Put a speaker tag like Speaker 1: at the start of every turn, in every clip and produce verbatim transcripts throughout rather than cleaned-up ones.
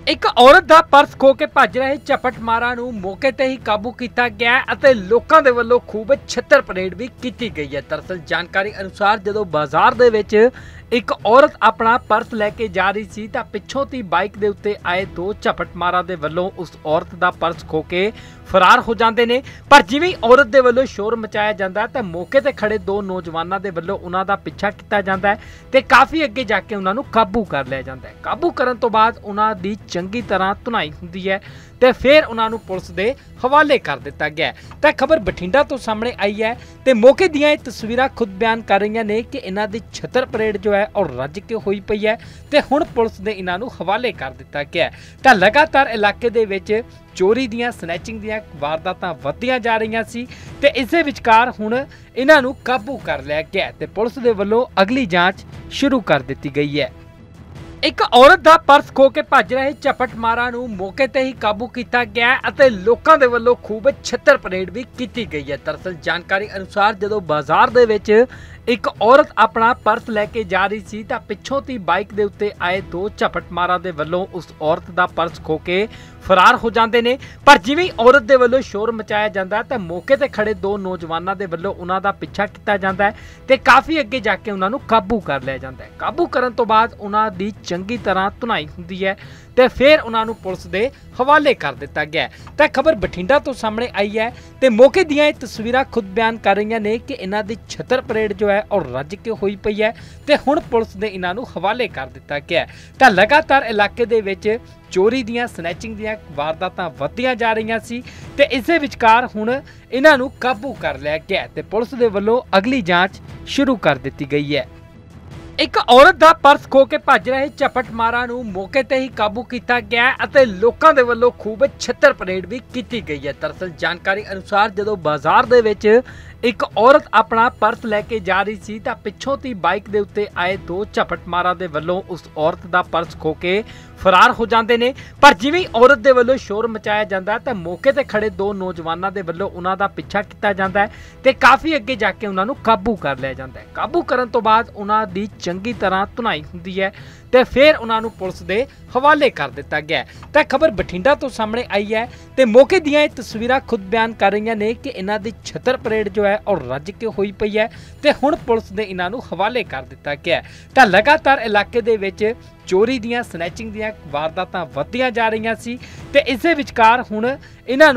Speaker 1: एक औरत ਦਾ ਪਰਸ ਖੋ ਕੇ ਭੱਜ ਰਹੇ ਝਪਟਮਾਰਾਂ ਨੂੰ ਮੌਕੇ ਤੇ ਹੀ ਕਾਬੂ ਕੀਤਾ ਗਿਆ ਅਤੇ ਲੋਕਾਂ ਦੇ ਵੱਲੋਂ ਖੂਬ ਛਿੱਤਰ ਪਰੇਡ ਵੀ ਕੀਤੀ ਗਈ ਹੈ। ਦਰਅਸਲ ਜਾਣਕਾਰੀ ਅਨੁਸਾਰ ਜਦੋਂ ਬਾਜ਼ਾਰ ਦੇ ਵਿੱਚ ਇੱਕ ਔਰਤ ਆਪਣਾ ਪਰਸ ਲੈ ਕੇ ਜਾ ਰਹੀ ਸੀ ਤਾਂ ਪਿੱਛੋਂ ਦੀ ਬਾਈਕ ਦੇ ਉੱਤੇ ਆਏ ਦੋ ਝਪਟਮਾਰਾਂ ਦੇ ਵੱਲੋਂ ਉਸ ਔਰਤ ਦਾ ਪਰਸ ਖੋ ਕੇ ਫਰਾਰ ਹੋ ਜਾਂਦੇ ਨੇ। ਪਰ ਜਿਵੇਂ ਔਰਤ ਦੇ ਵੱਲੋਂ ਸ਼ੋਰ ਮਚਾਇਆ ਜਾਂਦਾ ਤਾਂ ਮੌਕੇ ਤੇ ਖੜੇ ਦੋ ਨੌਜਵਾਨਾਂ ਦੇ ਵੱਲੋਂ ਉਹਨਾਂ ਦਾ ਪਿੱਛਾ ਕੀਤਾ ਜਾਂਦਾ ਹੈ ਤੇ ਕਾਫੀ ਅੱਗੇ ਜਾ ਕੇ ਉਹਨਾਂ ਨੂੰ ਕਾਬੂ ਕਰ ਲਿਆ ਜਾਂਦਾ ਹੈ। ਕਾਬੂ ਕਰਨ ਤੋਂ ਬਾਅਦ ਉਹਨਾਂ ਦੀ ਚੰਗੀ ਤਰ੍ਹਾਂ ਧੁਨਾਈ ਹੁੰਦੀ ਹੈ ਤੇ ਫਿਰ ਉਹਨਾਂ ਨੂੰ ਪੁਲਿਸ ਦੇ ਹਵਾਲੇ ਕਰ ਦਿੱਤਾ ਗਿਆ। ਤਾਂ ਖਬਰ ਬਠਿੰਡਾ ਤੋਂ ਸਾਹਮਣੇ ਆਈ ਹੈ ਤੇ ਮੌਕੇ ਦੀਆਂ ਇਹ ਤਸਵੀਰਾਂ ਖੁਦ ਬਿਆਨ ਕਰ ਰਹੀਆਂ ਨੇ ਕਿ ਇਹਨਾਂ ਦੀ ਛਿੱਤਰ ਪਰੇਡ ਜੋ ਹੈ ਔਰ ਰੱਜ ਕੇ ਹੋਈ ਪਈ ਹੈ ਤੇ ਹੁਣ ਪੁਲਿਸ ਦੇ ਇਹਨਾਂ ਨੂੰ ਹਵਾਲੇ ਕਰ ਦਿੱਤਾ ਗਿਆ। ਤਾਂ ਲਗਾਤਾਰ ਇਲਾਕੇ ਦੇ ਵਿੱਚ ਚੋਰੀ ਦੀਆਂ ਸਨੈਚਿੰਗ ਦੀਆਂ ਵਾਰਦਾਤਾਂ ਵੱਧਦੀਆਂ ਜਾ ਰਹੀਆਂ ਸੀ ਤੇ ਇਸ ਦੇ ਵਿਚਕਾਰ ਹੁਣ ਇਹਨਾਂ ਨੂੰ ਕਾਬੂ ਕਰ ਲਿਆ ਗਿਆ ਤੇ ਪੁਲਿਸ ਦੇ ਵੱਲੋਂ ਅਗਲੀ ਜਾਂਚ ਸ਼ੁਰੂ ਕਰ ਦਿੱਤੀ ਗਈ ਹੈ। ਇੱਕ ਔਰਤ ਦਾ ਪਰਸ ਖੋ ਕੇ ਭੱਜ ਰਹੇ ਝਪਟਮਾਰਾਂ ਨੂੰ ਮੌਕੇ ਤੇ ਹੀ ਕਾਬੂ ਕੀਤਾ ਗਿਆ ਅਤੇ ਲੋਕਾਂ ਦੇ ਵੱਲੋਂ ਖੂਬ ਛਿੱਤਰ ਪਰੇਡ ਵੀ ਕੀਤੀ ਗਈ ਹੈ। ਦਰਅਸਲ ਜਾਣਕਾਰੀ ਅਨੁਸਾਰ ਜਦੋਂ ਬਾਜ਼ਾਰ ਦੇ ਵਿੱਚ ਇੱਕ ਔਰਤ ਆਪਣਾ ਪਰਸ ਲੈ ਕੇ ਜਾ ਰਹੀ ਸੀ ਤਾਂ ਪਿੱਛੋਂ ਦੀ ਬਾਈਕ ਦੇ ਉੱਤੇ ਆਏ ਦੋ ਝਪਟਮਾਰਾਂ ਦੇ ਵੱਲੋਂ ਉਸ ਔਰਤ ਦਾ ਪਰਸ ਖੋ ਕੇ ਫਰਾਰ ਹੋ ਜਾਂਦੇ ਨੇ। ਪਰ ਜਿਵੇਂ ਔਰਤ ਦੇ ਵੱਲੋਂ ਸ਼ੋਰ ਮਚਾਇਆ ਜਾਂਦਾ ਤਾਂ ਮੌਕੇ ਤੇ ਖੜੇ ਦੋ ਨੌਜਵਾਨਾਂ ਦੇ ਵੱਲੋਂ ਉਹਨਾਂ ਦਾ ਪਿੱਛਾ ਕੀਤਾ ਜਾਂਦਾ ਹੈ ਤੇ ਕਾਫੀ ਅੱਗੇ ਜਾ ਕੇ ਉਹਨਾਂ ਨੂੰ ਕਾਬੂ ਕਰ ਲਿਆ ਜਾਂਦਾ ਹੈ। ਕਾਬੂ ਕਰਨ ਤੋਂ ਬਾਅਦ ਉਹਨਾਂ ਦੀ ਚੰਗੀ ਤਰ੍ਹਾਂ ਧੁਨਾਈ ਹੁੰਦੀ ਹੈ ਤੇ ਫਿਰ ਉਹਨਾਂ ਨੂੰ ਪੁਲਿਸ ਦੇ ਹਵਾਲੇ ਕਰ ਦਿੱਤਾ ਗਿਆ। ਤਾਂ ਖਬਰ ਬਠਿੰਡਾ ਤੋਂ ਸਾਹਮਣੇ ਆਈ ਹੈ ਤੇ ਮੌਕੇ ਦੀਆਂ ਇਹ ਤਸਵੀਰਾਂ ਖੁਦ ਬਿਆਨ ਕਰ ਰਹੀਆਂ ਨੇ ਕਿ ਇਹਨਾਂ ਦੀ ਛਿੱਤਰ ਪਰੇਡ ਜੋ ਹੈ ਔਰ ਰੱਜ ਕੇ ਹੋਈ ਪਈ ਹੈ ਤੇ ਹੁਣ ਪੁਲਿਸ ਦੇ ਇਹਨਾਂ ਨੂੰ ਹਵਾਲੇ ਕਰ ਦਿੱਤਾ ਗਿਆ। ਤਾਂ ਲਗਾਤਾਰ ਇਲਾਕੇ ਦੇ ਵਿੱਚ ਚੋਰੀ ਦੀਆਂ ਸਨੈਚਿੰਗ ਦੀਆਂ ਵਾਰਦਾਤਾਂ ਵੱਧਦੀਆਂ ਜਾ ਰਹੀਆਂ ਸੀ ਤੇ ਇਸ ਦੇ ਵਿਚਕਾਰ ਹੁਣ ਇਹਨਾਂ ਨੂੰ ਕਾਬੂ ਕਰ ਲਿਆ ਗਿਆ ਤੇ ਪੁਲਿਸ ਦੇ ਵੱਲੋਂ ਅਗਲੀ ਜਾਂਚ ਸ਼ੁਰੂ ਕਰ ਦਿੱਤੀ ਗਈ ਹੈ। ਇੱਕ ਔਰਤ ਦਾ ਪਰਸ ਖੋ ਕੇ ਭੱਜ ਰਹੇ ਝਪਟਮਾਰਾਂ ਨੂੰ ਮੌਕੇ ਤੇ ਹੀ ਕਾਬੂ ਕੀਤਾ ਗਿਆ ਅਤੇ ਲੋਕਾਂ ਦੇ ਵੱਲੋਂ ਖੂਬ ਛਿੱਤਰ ਪਰੇਡ ਵੀ ਕੀਤੀ ਗਈ ਹੈ। ਦਰਅਸਲ ਜਾਣਕਾਰੀ ਅਨੁਸਾਰ ਜਦੋਂ ਬਾਜ਼ਾਰ ਦੇ ਵਿੱਚ ਇੱਕ ਔਰਤ ਆਪਣਾ ਪਰਸ ਲੈ ਕੇ ਜਾ ਰਹੀ ਸੀ ਤਾਂ ਪਿੱਛੋਂ ਦੀ ਬਾਈਕ ਦੇ ਉੱਤੇ ਆਏ ਦੋ ਝਪਟਮਾਰਾਂ ਦੇ ਵੱਲੋਂ ਉਸ ਔਰਤ ਦਾ ਪਰਸ ਖੋ ਕੇ ਫਰਾਰ ਹੋ ਜਾਂਦੇ ਨੇ। ਪਰ ਜਿਵੇਂ ਔਰਤ ਦੇ ਵੱਲੋਂ ਸ਼ੋਰ ਮਚਾਇਆ ਜਾਂਦਾ ਤਾਂ ਮੌਕੇ ਤੇ ਖੜੇ ਦੋ ਨੌਜਵਾਨਾਂ ਦੇ ਵੱਲੋਂ ਉਹਨਾਂ ਦਾ ਪਿੱਛਾ ਕੀਤਾ ਜਾਂਦਾ ਹੈ ਤੇ ਕਾਫੀ ਅੱਗੇ ਜਾ ਕੇ ਉਹਨਾਂ ਨੂੰ ਕਾਬੂ ਕਰ ਲਿਆ ਜਾਂਦਾ ਹੈ। ਕਾਬੂ ਕਰਨ ਤੋਂ ਬਾਅਦ ਉਹਨਾਂ ਦੀ ਚੰਗੀ ਤਰ੍ਹਾਂ ਧੁਨਾਈ ਹੁੰਦੀ ਹੈ ਤੇ ਫਿਰ ਉਹਨਾਂ ਨੂੰ ਪੁਲਿਸ ਦੇ ਹਵਾਲੇ ਕਰ ਦਿੱਤਾ ਗਿਆ। ਤਾਂ ਖਬਰ ਬਠਿੰਡਾ ਤੋਂ ਸਾਹਮਣੇ ਆਈ ਹੈ ਤੇ ਮੌਕੇ ਦੀਆਂ ਇਹ ਤਸਵੀਰਾਂ ਖੁਦ ਬਿਆਨ ਕਰ ਰਹੀਆਂ ਨੇ ਕਿ ਇਹਨਾਂ ਦੀ ਛਿੱਤਰ ਪਰੇਡ ਜੋ ਹੈ ਔਰ ਰੱਜ ਕੇ ਹੋਈ ਪਈ ਹੈ ਤੇ ਹੁਣ ਪੁਲਿਸ ਦੇ ਇਹਨਾਂ ਨੂੰ ਹਵਾਲੇ ਕਰ ਦਿੱਤਾ ਗਿਆ। ਤਾਂ ਲਗਾਤਾਰ ਇਲਾਕੇ ਦੇ ਵਿੱਚ ਚੋਰੀ ਦੀਆਂ ਸਨੈਚਿੰਗ ਦੀਆਂ ਵਾਰਦਾਤਾਂ ਵੱਧਦੀਆਂ ਜਾ ਰਹੀਆਂ ਸੀ ਤੇ ਇਸ ਦੇ ਵਿਚਕਾਰ ਹੁਣ ਇਹਨਾਂ ਨੂੰ ਕਾਬੂ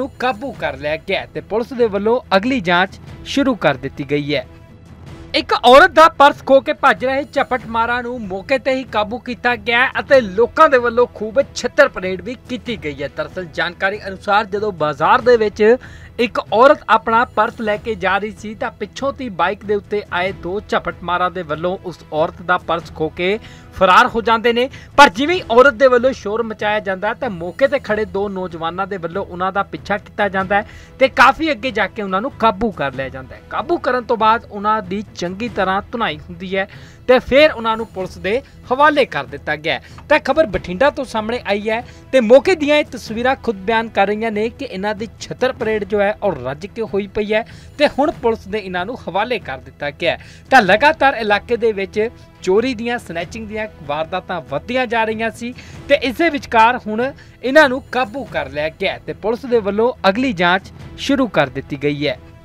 Speaker 1: ਕਰ ਲਿਆ ਗਿਆ ਤੇ ਪੁਲਿਸ ਦੇ ਵੱਲੋਂ ਅਗਲੀ ਜਾਂਚ ਸ਼ੁਰੂ ਕਰ ਦਿੱਤੀ ਗਈ ਹੈ। ਇੱਕ ਔਰਤ ਦਾ ਪਰਸ ਖੋ ਕੇ ਭੱਜ ਰਹੇ ਝਪਟਮਾਰਾਂ ਨੂੰ ਮੌਕੇ ਤੇ ਹੀ ਕਾਬੂ ਕੀਤਾ ਗਿਆ ਅਤੇ ਲੋਕਾਂ ਦੇ ਵੱਲੋਂ ਖੂਬ ਛਿੱਤਰ ਪਰੇਡ ਵੀ ਕੀਤੀ ਗਈ ਹੈ। ਦਰਅਸਲ ਜਾਣਕਾਰੀ ਅਨੁਸਾਰ ਜਦੋਂ ਬਾਜ਼ਾਰ ਦੇ ਵਿੱਚ ਇੱਕ ਔਰਤ ਆਪਣਾ ਪਰਸ ਲੈ ਕੇ ਜਾ ਰਹੀ ਸੀ ਤਾਂ ਪਿੱਛੋਂ ਦੀ ਬਾਈਕ ਦੇ ਉੱਤੇ ਆਏ ਦੋ ਝਪਟਮਾਰਾਂ ਦੇ ਵੱਲੋਂ ਉਸ ਔਰਤ ਦਾ ਪਰਸ ਖੋ ਕੇ ਫਰਾਰ ਹੋ ਜਾਂਦੇ ਨੇ। ਪਰ ਜਿਵੇਂ ਔਰਤ ਦੇ ਵੱਲੋਂ ਸ਼ੋਰ ਮਚਾਇਆ ਜਾਂਦਾ ਤਾਂ ਮੌਕੇ ਤੇ ਖੜੇ ਦੋ ਨੌਜਵਾਨਾਂ ਦੇ ਵੱਲੋਂ ਉਹਨਾਂ ਦਾ ਪਿੱਛਾ ਕੀਤਾ ਜਾਂਦਾ ਹੈ ਤੇ ਕਾਫੀ ਅੱਗੇ ਜਾ ਕੇ ਉਹਨਾਂ ਨੂੰ ਕਾਬੂ ਕਰ ਲਿਆ ਜਾਂਦਾ ਹੈ। ਕਾਬੂ ਕਰਨ ਤੋਂ ਬਾਅਦ ਉਹਨਾਂ ਦੀ ਚੰਗੀ ਤਰ੍ਹਾਂ ਧੁਨਾਈ ਹੁੰਦੀ ਹੈ ਤੇ ਫਿਰ ਉਹਨਾਂ ਨੂੰ ਪੁਲਿਸ ਦੇ ਹਵਾਲੇ ਕਰ ਦਿੱਤਾ ਗਿਆ। ਤਾਂ ਖਬਰ ਬਠਿੰਡਾ ਤੋਂ ਸਾਹਮਣੇ ਆਈ ਹੈ ਤੇ ਮੌਕੇ ਦੀਆਂ ਇਹ ਤਸਵੀਰਾਂ ਖੁਦ ਬਿਆਨ ਕਰ ਰਹੀਆਂ ਨੇ ਕਿ ਇਹਨਾਂ ਦੀ ਛਿੱਤਰ ਪਰੇਡ ਜੋ ਹੈ ਔਰ ਰੱਜ ਕੇ ਹੋਈ ਪਈ ਹੈ ਤੇ ਹੁਣ ਪੁਲਿਸ ਦੇ ਇਹਨਾਂ ਨੂੰ ਹਵਾਲੇ ਕਰ ਦਿੱਤਾ ਗਿਆ। ਤਾਂ ਲਗਾਤਾਰ ਇਲਾਕੇ ਦੇ ਵਿੱਚ ਚੋਰੀ ਦੀਆਂ ਸਨੈਚਿੰਗ ਦੀਆਂ ਵਾਰਦਾਤਾਂ ਵੱਧਦੀਆਂ ਜਾ ਰਹੀਆਂ ਸੀ ਤੇ ਇਸ ਦੇ ਵਿਚਕਾਰ ਹੁਣ ਇਹਨਾਂ ਨੂੰ ਕਾਬੂ ਕਰ ਲਿਆ ਗਿਆ ਤੇ ਪੁਲਿਸ ਦੇ ਵੱਲੋਂ ਅਗਲੀ ਜਾਂਚ ਸ਼ੁਰੂ ਕਰ ਦਿੱਤੀ ਗਈ ਹੈ।